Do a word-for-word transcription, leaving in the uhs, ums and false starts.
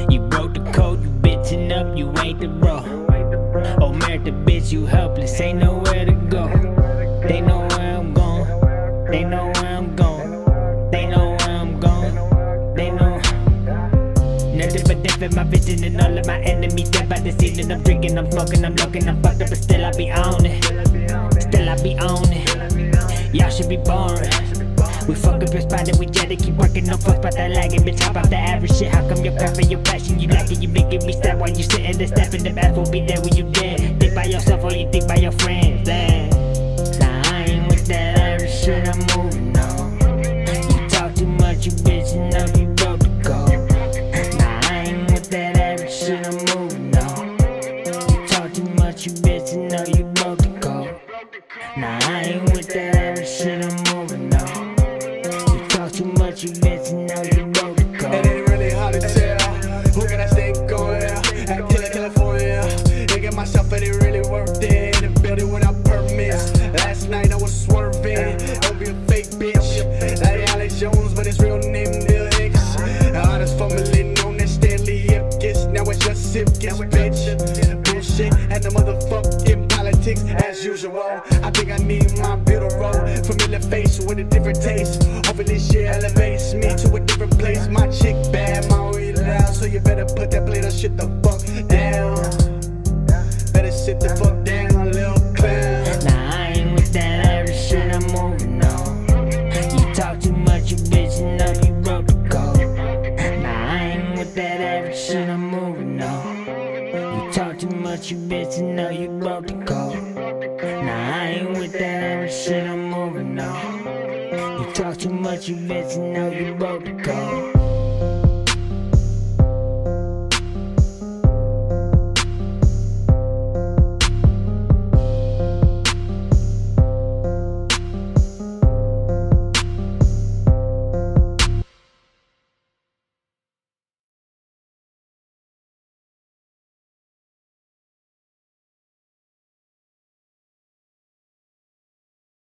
You broke the code, you bitchin' up, you ain't the bro. Oh, married the bitch, you helpless, ain't nowhere to go. They know where I'm going, they know where I'm going, they know where I'm going, they know. Nothing but death in my vision, and all of my enemies dead by the scene. And I'm drinking, I'm smoking, I'm looking, I'm fucked up, but still I be on it. Still I be on it. Y'all should be boring. We fuck up your spot and we jet it, keep working, no fuss about that lagging. Bitch, hop off the average shit, how come your craft and your passion? You lacking, you making me sad while you sitting there stepping. The bath will be there when you dead. Think by yourself or you think by your friends, damn. Nah, I ain't with that average shit, I'm moving on. You talk too much, you bitch, and know you broke the code. Nah, I ain't with that average shit, I'm moving on. You talk too much, you bitch, and know you broke the code. Nah, I ain't with that average shit, I'm moving on. Too much, you bitch, and now you broke the code. It ain't really hard to tell. Who can I stay going? At Killer California. Thinking myself, it ain't really worth it. In the building without permits. Last night I was swerving. Don't be a fake bitch. Like Alex Jones, but his real name Lil X. Honest formerly known as Stanley Ipkiss. Now it's just Ipkiss, bitch. Bullshit and the motherfucking politics as usual. I think I need my builder role. Familiar face with a different taste. Hopefully this year elevates me to a different place. My chick bad, my way loud, so you better put that blade of shit the fuck down. Better sit the fuck down, little clown. Nah, I ain't with that average shit, I'm moving on. You talk too much, you bitch, and know you broke the code. Nah, I ain't with that average shit, I'm moving on. You talk too much, you bitch, and know you broke the code. Nah, I ain't with that average shit, I'm moving on. You talk too much, you bitch, and know you broke the code.